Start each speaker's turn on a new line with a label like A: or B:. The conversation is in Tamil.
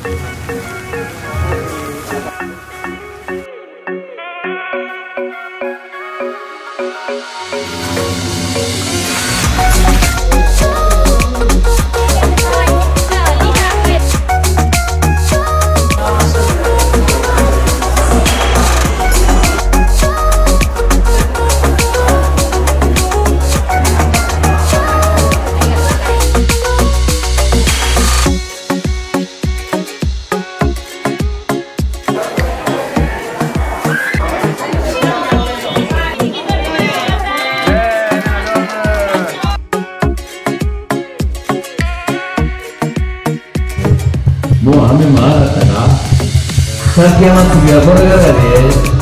A: もう雨も上がったか。崎山次はこれからで。